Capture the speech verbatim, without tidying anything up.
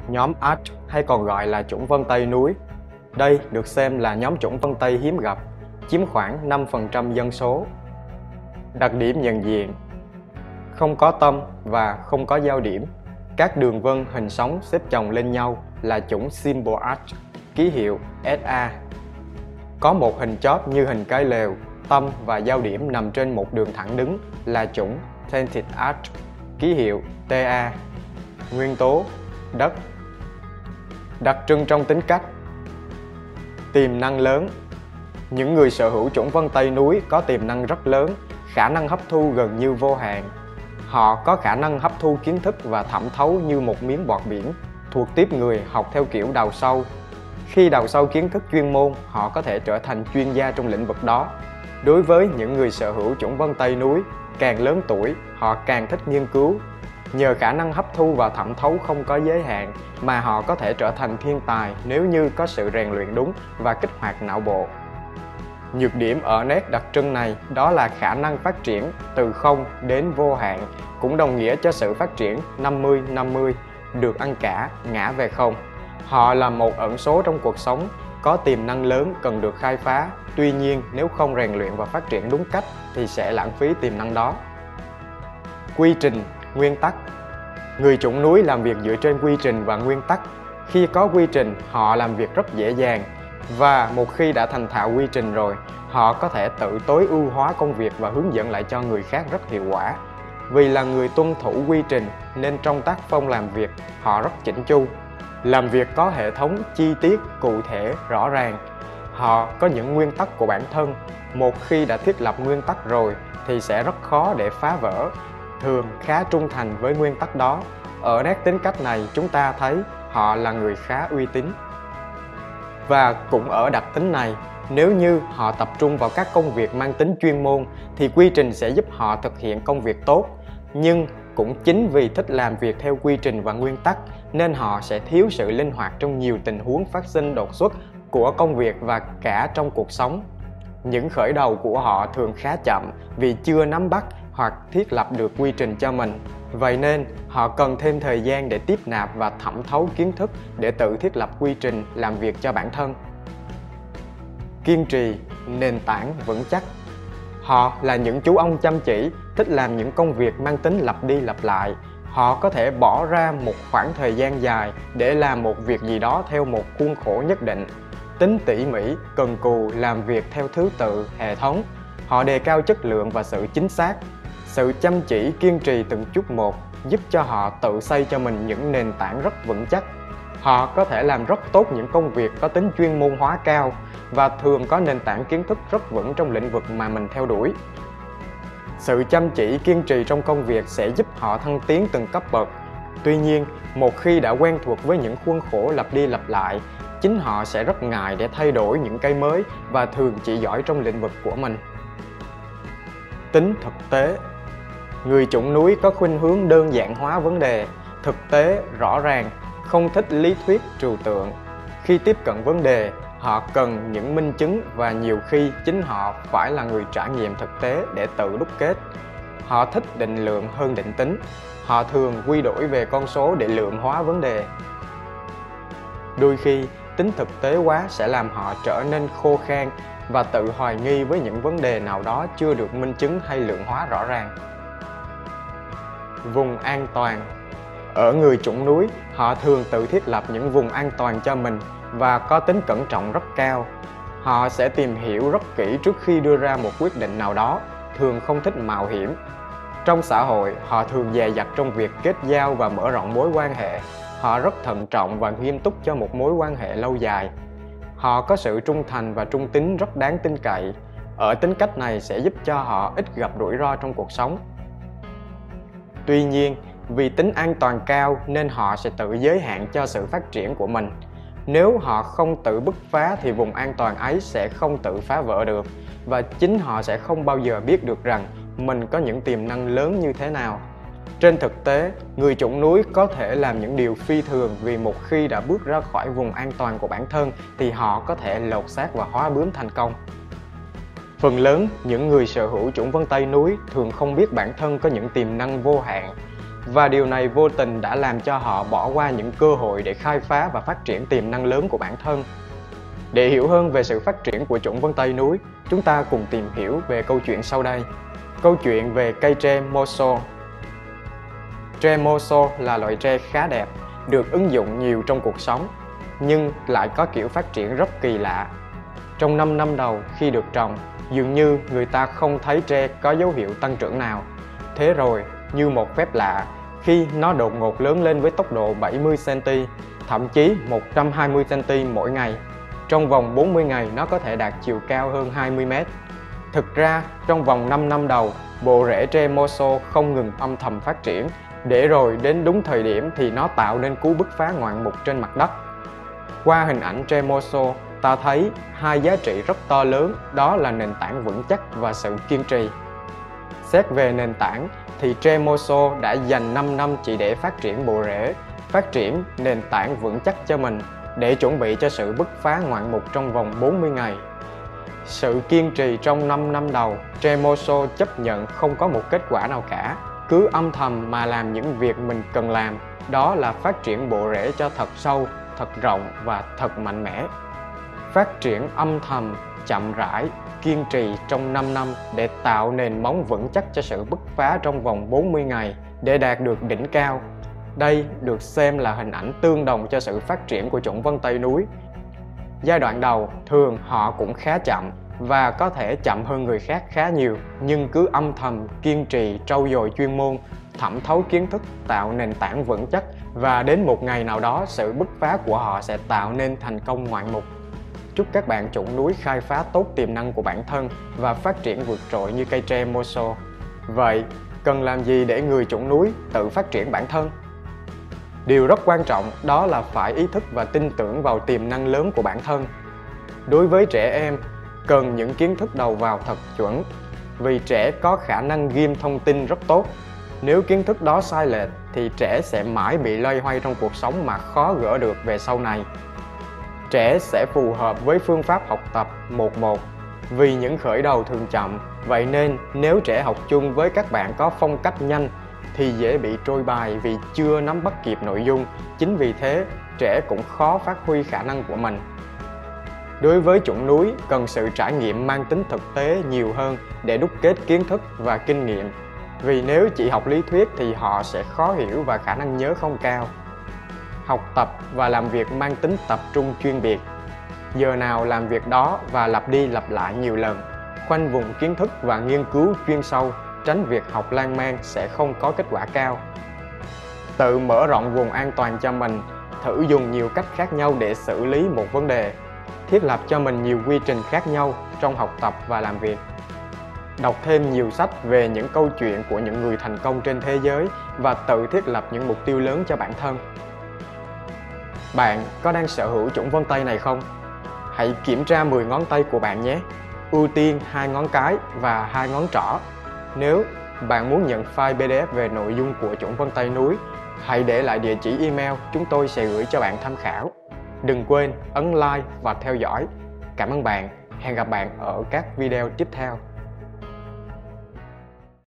Nhóm Arch hay còn gọi là chủng vân Tây núi. Đây được xem là nhóm chủng vân Tây hiếm gặp, chiếm khoảng năm phần trăm dân số. Đặc điểm nhận diện: không có tâm và không có giao điểm. Các đường vân hình sóng xếp chồng lên nhau là chủng Symbol Arch, ký hiệu S A. Có một hình chóp như hình cái lều, tâm và giao điểm nằm trên một đường thẳng đứng là chủng Tented Arch, ký hiệu T A. Nguyên tố: đất. Đặc trưng trong tính cách: tiềm năng lớn. Những người sở hữu chủng vân Tây núi có tiềm năng rất lớn, khả năng hấp thu gần như vô hạn. Họ có khả năng hấp thu kiến thức và thẩm thấu như một miếng bọt biển, thuộc tiếp người học theo kiểu đào sâu. Khi đào sâu kiến thức chuyên môn, họ có thể trở thành chuyên gia trong lĩnh vực đó. Đối với những người sở hữu chủng vân Tây núi, càng lớn tuổi, họ càng thích nghiên cứu. Nhờ khả năng hấp thu và thẩm thấu không có giới hạn mà họ có thể trở thành thiên tài nếu như có sự rèn luyện đúng và kích hoạt não bộ. Nhược điểm ở nét đặc trưng này đó là khả năng phát triển từ không đến vô hạn, cũng đồng nghĩa cho sự phát triển năm mươi năm mươi, được ăn cả, ngã về không. Họ là một ẩn số trong cuộc sống, có tiềm năng lớn cần được khai phá, tuy nhiên nếu không rèn luyện và phát triển đúng cách thì sẽ lãng phí tiềm năng đó. Quy trình, nguyên tắc. Người chủng núi làm việc dựa trên quy trình và nguyên tắc. Khi có quy trình, họ làm việc rất dễ dàng. Và một khi đã thành thạo quy trình rồi, họ có thể tự tối ưu hóa công việc và hướng dẫn lại cho người khác rất hiệu quả. Vì là người tuân thủ quy trình nên trong tác phong làm việc, họ rất chỉnh chu. Làm việc có hệ thống, chi tiết, cụ thể, rõ ràng. Họ có những nguyên tắc của bản thân. Một khi đã thiết lập nguyên tắc rồi thì sẽ rất khó để phá vỡ. Thường khá trung thành với nguyên tắc đó. Ở nét tính cách này chúng ta thấy họ là người khá uy tín. Và cũng ở đặc tính này, nếu như họ tập trung vào các công việc mang tính chuyên môn thì quy trình sẽ giúp họ thực hiện công việc tốt. Nhưng cũng chính vì thích làm việc theo quy trình và nguyên tắc nên họ sẽ thiếu sự linh hoạt trong nhiều tình huống phát sinh đột xuất của công việc và cả trong cuộc sống. Những khởi đầu của họ thường khá chậm vì chưa nắm bắt hoặc thiết lập được quy trình cho mình. Vậy nên họ cần thêm thời gian để tiếp nạp và thẩm thấu kiến thức để tự thiết lập quy trình làm việc cho bản thân. Kiên trì, nền tảng vững chắc. Họ là những chú ông chăm chỉ, thích làm những công việc mang tính lặp đi lặp lại. Họ có thể bỏ ra một khoảng thời gian dài để làm một việc gì đó theo một khuôn khổ nhất định. Tính tỉ mỉ, cần cù, làm việc theo thứ tự, hệ thống. Họ đề cao chất lượng và sự chính xác. Sự chăm chỉ, kiên trì từng chút một giúp cho họ tự xây cho mình những nền tảng rất vững chắc. Họ có thể làm rất tốt những công việc có tính chuyên môn hóa cao và thường có nền tảng kiến thức rất vững trong lĩnh vực mà mình theo đuổi. Sự chăm chỉ, kiên trì trong công việc sẽ giúp họ thăng tiến từng cấp bậc. Tuy nhiên, một khi đã quen thuộc với những khuôn khổ lặp đi lặp lại, chính họ sẽ rất ngại để thay đổi những cái mới và thường chỉ giỏi trong lĩnh vực của mình. Tính thực tế. Người chủng núi có khuynh hướng đơn giản hóa vấn đề, thực tế, rõ ràng, không thích lý thuyết trừu tượng. Khi tiếp cận vấn đề, họ cần những minh chứng và nhiều khi chính họ phải là người trải nghiệm thực tế để tự đúc kết. Họ thích định lượng hơn định tính. Họ thường quy đổi về con số để lượng hóa vấn đề. Đôi khi, tính thực tế quá sẽ làm họ trở nên khô khan và tự hoài nghi với những vấn đề nào đó chưa được minh chứng hay lượng hóa rõ ràng. Vùng an toàn. Ở người chủng núi, họ thường tự thiết lập những vùng an toàn cho mình và có tính cẩn trọng rất cao. Họ sẽ tìm hiểu rất kỹ trước khi đưa ra một quyết định nào đó, thường không thích mạo hiểm. Trong xã hội, họ thường dè dặt trong việc kết giao và mở rộng mối quan hệ. Họ rất thận trọng và nghiêm túc cho một mối quan hệ lâu dài. Họ có sự trung thành và trung tín rất đáng tin cậy. Ở tính cách này sẽ giúp cho họ ít gặp rủi ro trong cuộc sống. Tuy nhiên, vì tính an toàn cao nên họ sẽ tự giới hạn cho sự phát triển của mình. Nếu họ không tự bứt phá thì vùng an toàn ấy sẽ không tự phá vỡ được và chính họ sẽ không bao giờ biết được rằng mình có những tiềm năng lớn như thế nào. Trên thực tế, người chủng núi có thể làm những điều phi thường vì một khi đã bước ra khỏi vùng an toàn của bản thân thì họ có thể lột xác và hóa bướm thành công. Phần lớn những người sở hữu chủng vân Tây núi thường không biết bản thân có những tiềm năng vô hạn và điều này vô tình đã làm cho họ bỏ qua những cơ hội để khai phá và phát triển tiềm năng lớn của bản thân. Để hiểu hơn về sự phát triển của chủng vân Tây núi, chúng ta cùng tìm hiểu về câu chuyện sau đây. Câu chuyện về cây tre Moso. Tre Moso là loại tre khá đẹp, được ứng dụng nhiều trong cuộc sống, nhưng lại có kiểu phát triển rất kỳ lạ. Trong năm năm đầu khi được trồng, dường như người ta không thấy tre có dấu hiệu tăng trưởng nào. Thế rồi, như một phép lạ, khi nó đột ngột lớn lên với tốc độ bảy mươi xăng-ti-mét, thậm chí một trăm hai mươi xăng-ti-mét mỗi ngày. Trong vòng bốn mươi ngày nó có thể đạt chiều cao hơn hai mươi mét. Thực ra, trong vòng năm năm đầu, bộ rễ tre Moso không ngừng âm thầm phát triển, để rồi đến đúng thời điểm thì nó tạo nên cú bứt phá ngoạn mục trên mặt đất. Qua hình ảnh tre Moso, ta thấy hai giá trị rất to lớn, đó là nền tảng vững chắc và sự kiên trì. Xét về nền tảng thì tre Moso đã dành năm năm chỉ để phát triển bộ rễ, phát triển nền tảng vững chắc cho mình, để chuẩn bị cho sự bứt phá ngoạn mục trong vòng bốn mươi ngày. Sự kiên trì trong năm năm đầu, tre Moso chấp nhận không có một kết quả nào cả, cứ âm thầm mà làm những việc mình cần làm, đó là phát triển bộ rễ cho thật sâu, thật rộng và thật mạnh mẽ. Phát triển âm thầm, chậm rãi, kiên trì trong năm năm để tạo nền móng vững chắc cho sự bứt phá trong vòng bốn mươi ngày để đạt được đỉnh cao. Đây được xem là hình ảnh tương đồng cho sự phát triển của chủng vân Tây núi. Giai đoạn đầu, thường họ cũng khá chậm và có thể chậm hơn người khác khá nhiều, nhưng cứ âm thầm, kiên trì, trau dồi chuyên môn, thẩm thấu kiến thức, tạo nền tảng vững chắc, và đến một ngày nào đó sự bứt phá của họ sẽ tạo nên thành công ngoạn mục. Chúc các bạn chủng núi khai phá tốt tiềm năng của bản thân và phát triển vượt trội như cây tre Moso. Vậy, cần làm gì để người chủng núi tự phát triển bản thân? Điều rất quan trọng đó là phải ý thức và tin tưởng vào tiềm năng lớn của bản thân. Đối với trẻ em, cần những kiến thức đầu vào thật chuẩn, vì trẻ có khả năng ghim thông tin rất tốt. Nếu kiến thức đó sai lệch thì trẻ sẽ mãi bị loay hoay trong cuộc sống mà khó gỡ được về sau này. Trẻ sẽ phù hợp với phương pháp học tập một một, vì những khởi đầu thường chậm. Vậy nên nếu trẻ học chung với các bạn có phong cách nhanh thì dễ bị trôi bài vì chưa nắm bắt kịp nội dung. Chính vì thế, trẻ cũng khó phát huy khả năng của mình. Đối với chủng núi, cần sự trải nghiệm mang tính thực tế nhiều hơn để đúc kết kiến thức và kinh nghiệm. Vì nếu chỉ học lý thuyết thì họ sẽ khó hiểu và khả năng nhớ không cao. Học tập và làm việc mang tính tập trung chuyên biệt. Giờ nào làm việc đó và lặp đi lặp lại nhiều lần. Khoanh vùng kiến thức và nghiên cứu chuyên sâu, tránh việc học lan man sẽ không có kết quả cao. Tự mở rộng vùng an toàn cho mình, thử dùng nhiều cách khác nhau để xử lý một vấn đề. Thiết lập cho mình nhiều quy trình khác nhau trong học tập và làm việc. Đọc thêm nhiều sách về những câu chuyện của những người thành công trên thế giới và tự thiết lập những mục tiêu lớn cho bản thân. Bạn có đang sở hữu chủng vân Tây này không? Hãy kiểm tra mười ngón tay của bạn nhé. Ưu tiên hai ngón cái và hai ngón trỏ. Nếu bạn muốn nhận file pê đê ép về nội dung của chủng vân Tây núi, hãy để lại địa chỉ email, chúng tôi sẽ gửi cho bạn tham khảo. Đừng quên ấn like và theo dõi. Cảm ơn bạn. Hẹn gặp bạn ở các video tiếp theo.